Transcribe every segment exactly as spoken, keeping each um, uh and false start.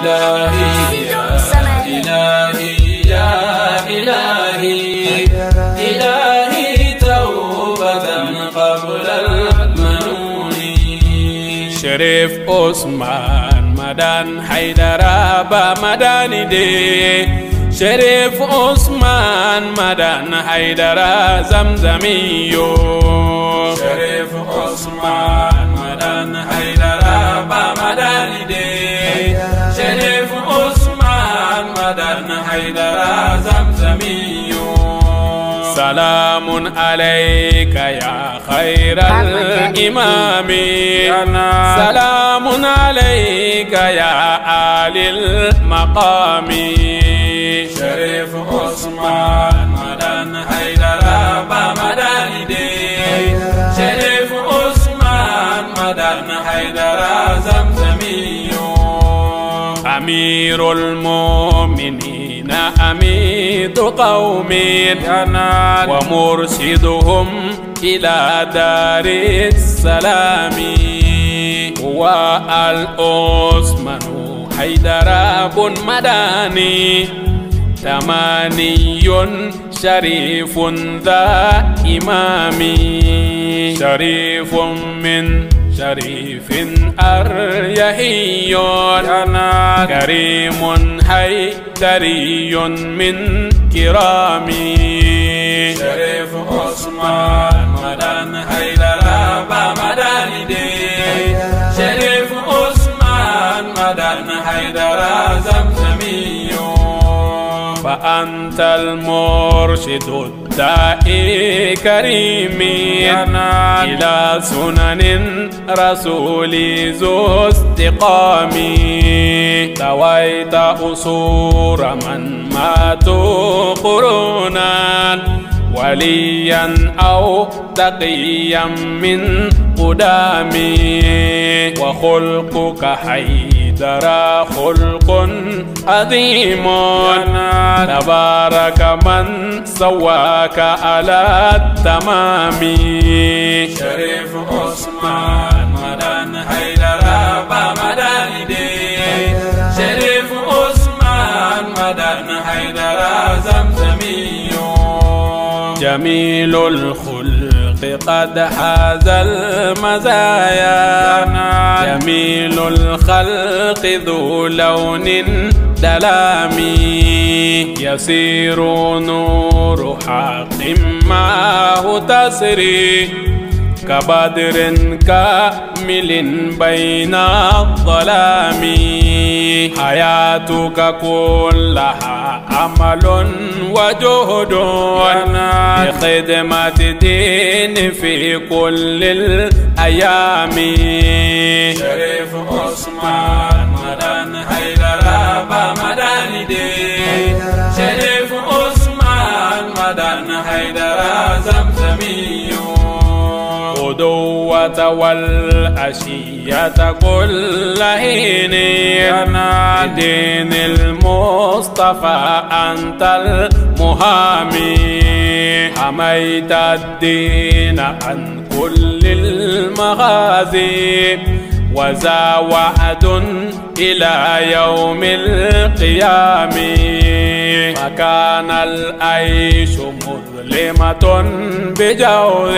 إلهي يا إلهي يا إلهي إلهي توبة قبل المنون. شريف عثمان مدان حيدر أبا مداني دي شريف عثمان مدان حيدر زمزميو شريف عثمان مدان حيدر أبا مداني دي شريف عثمان مدان حيدر زمزميو. سلام عليك يا خير الإمام سلام عليك يا آل المقام. شريف عثمان مدان حيدر أبا مداني دي شريف عثمان مدان حيدر زمزميو. أمير المؤمنين أميد قوم ومرشدهم إلى دار السلام. هو العثمان حيدر بن مداني تماني شريف ذا إمام. شريف من شريف أريحي كريم حيدري من كرامي. شريف عثمان مدان حيدر أبا مداني دي شريف عثمان مدان حيدر زمزميو. فأنت المرشد الداعي كريم إلى سنن رسول ذو استقام. تويت أصور من ماتوا قرونا وليا أو تقيا من قدامي. وخلقك حيدر خلق عظيم تبارك من سواك على التمام. شريف عثمان مدان حيدر أبا مداني دي شريف عثمان مدان حيدر زمزميو. جميل الخلق قد حاز المزايا جميل الخلق ذو لون دلامي. يسير نور حق معه تسري كبدر كامل بين الظلام. حياتك كلها عمل وجهد لخدمة الدين في كل الأيام. شريف عثمان مدان حيدر أبا مداني دي شريف عثمان مدان حيدر زمزميو. الغدوة والعشية كل حين دين المصطفى أنت المحامي. حميت الدين عن كل المغازي وذا وعد إلى يوم القيام. فكان العيش مظلمة بجور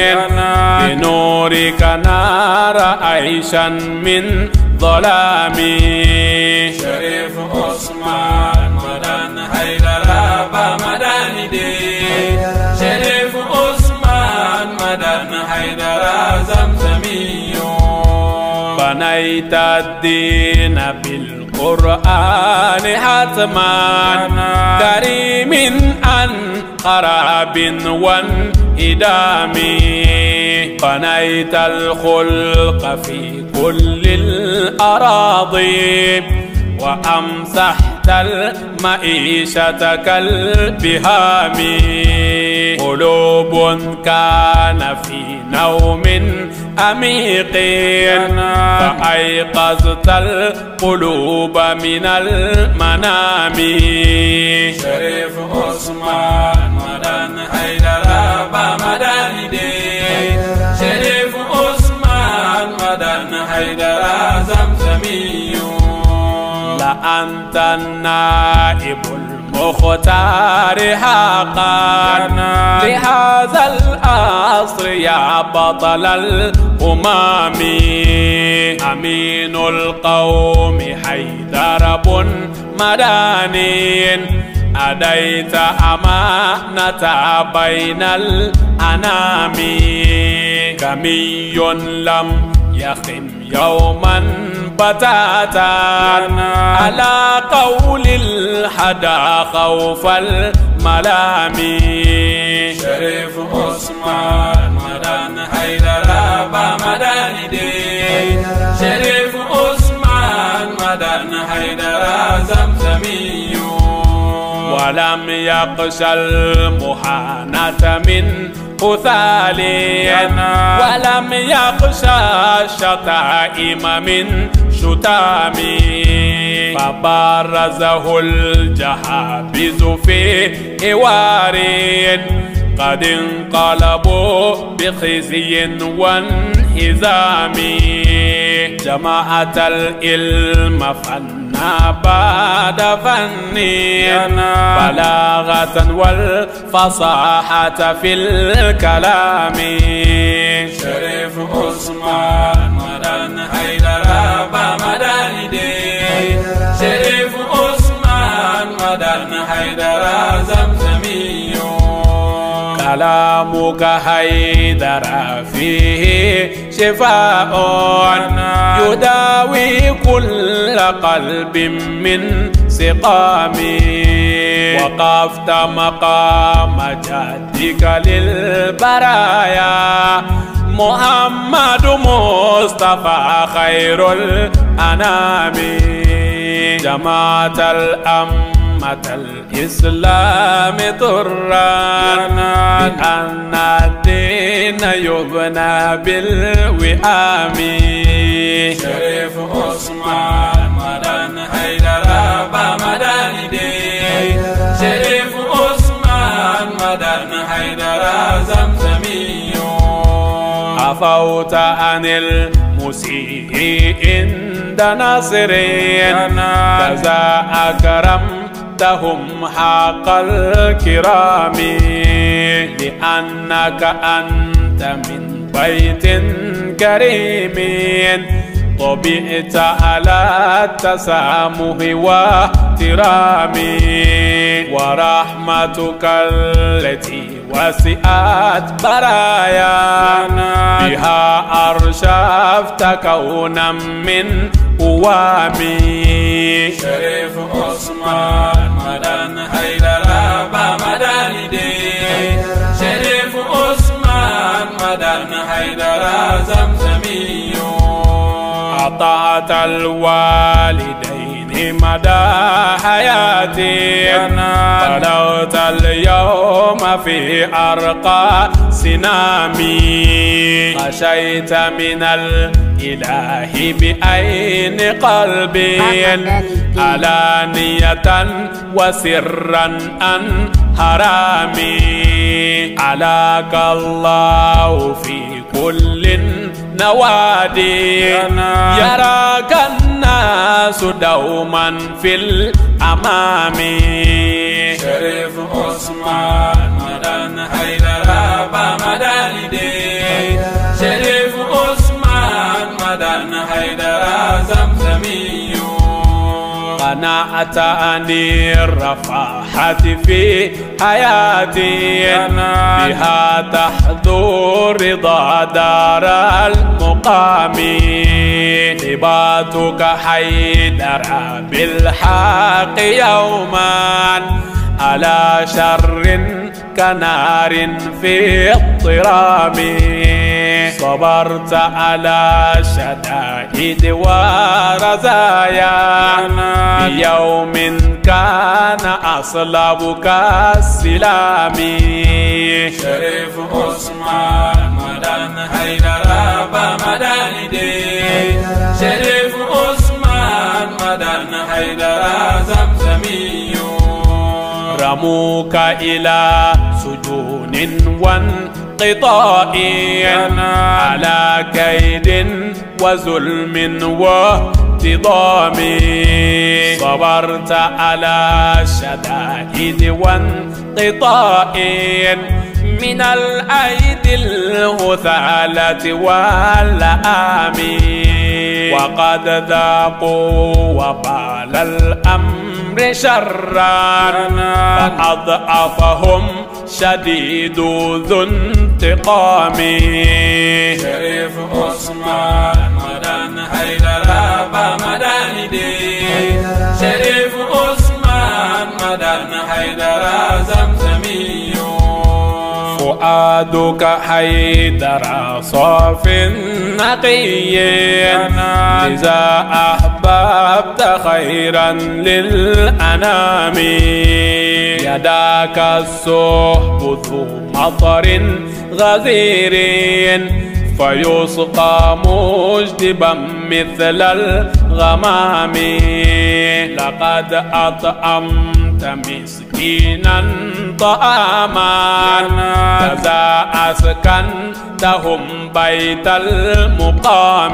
بنورك نار عيشا من ظلام. شريف عثمان مدان حيدر أبا مداني دي شريف عثمان مدان حيدر زمزميو. بنيت الدين بالقرآن حتما كريم عن قراب وانهدام. بنيت الخلق في كل الأراضي وأمسحت المعيشة كالبهام. قلوب كان في نوم عميق فأيقظت القلوب من المنام. شريف عثمان مدان حيدر أبا مداني دي شريف عثمان مدان حيدر زمزميو. فأنت النائب المختار حقا لهذا العصر يا بطل الأمم. أمين القوم حيدر بن مدانين أديت أمانة بين الأنام. كمي لم يخم يوما بتاتا على قول الحدا خوف الملام. شريف عثمان مدن حيدر أبا مداني دي. شريف عثمان مدن حيدر زمزمي ولم يقش المحانة من أثالين ولم يخشى الشتائم من شتام. فبارزه الجحابذ في حوار قد انقلبوا بخزي وانهزام. جماعة العلم فنا بعد فن بلاغة والفصاحة في الكلام. شريف عثمان مدن حيدر أبا مداني دي. شريف عثمان مدن حيدر زمزمي كلامك حيدر فيه شفاء يداوي كل قلب من سقام. وقفت مقام جدك للبرايا محمد مصطفى خير الأنام. جماعة الأمة الإسلام طرانا بأن الدين يبنى بالوئام. شريف عثمان مدن حيدر أبا مداني دي. شريف عثمان مدن حيدر زمزمي عفوت عن المسيء عند ناصرين كذا أكرمتهم حق الكرام. لأنك أنت من بيت كريم طبعت على التسامح واحترام. ورحمتك التي وسعت برايانا بها أرشفت كونا من قوامي. شريف عثمان مدن حيدر أبا مداني دي. شريف عثمان مدن حيدر زمزمي أطعت الوالدين مدى حياتي بلغت اليوم في أرقى سنامي. خشيت من الإله بأين قلبي علانية وسرا عن حرامي. علاك الله في كل نوادي يراك الناس دوما في الأمام. شريف عثمان مدن حيدر أبا مداني دي. شريف عثمان مدن حيدر زمزمي قناعت عن الرفاحة في حياتي بها تحذو رضا دار المقام. هباتك حيدر بالحق يوما على شر كنار في اضطرام. صبرت على شدائد ورزايا بيوم كان أصلبك السلام. شريف عثمان مدن حيدر أبا مداني دي. شريف عثمان مدن حيدر زمزمي رموك إلى سجون وانقطاع على كيد وظلم واهتضام. صبرت على الشدائد وانقطاع من الأيدي الهثالة واللآم، وقد ذاقوا وبال الأمر شرا فأضعفهم شديد ذو انتقام. شريف عثمان مدن حيدر بمدن دي، شريف عثمان مدن حيدر زمزمي. فؤادك حيدر صاف نقي، لذا أحببت خيرا للأنام. يداك الصحب ذو مطر غزير، فيسقى مجدبا مثل الغمام. لقد أطعمت مسكينا طعاما، كذا أسكنتهم بيت المقام.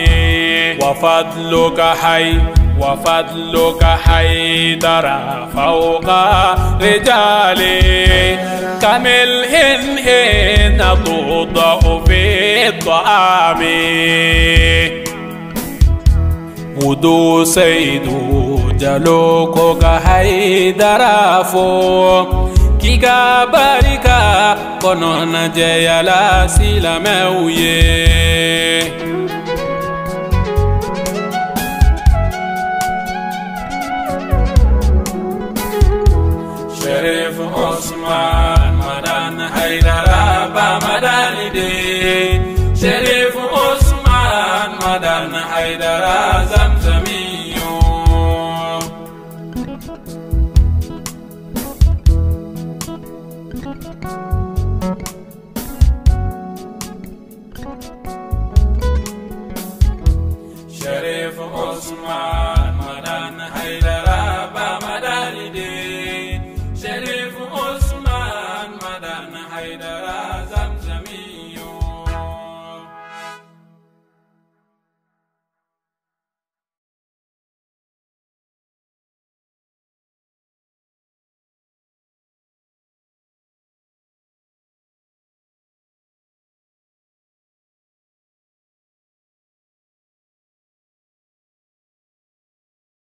وفضلك حي وفضلك حيدر فوق رجالي، كملح حين توضأ في الطعام. ودو سيدو جلوكو كحيدر فو كيكا باركا كونون جيالا سيلامويه. شريف عثمان